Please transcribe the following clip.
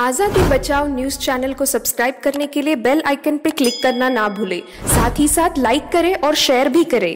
आजादी बचाओ news channel को सब्सक्राइब करने के लिए बेल आइकन पर क्लिक करना ना भूलें। साथ ही साथ लाइक करें और शेयर भी करें।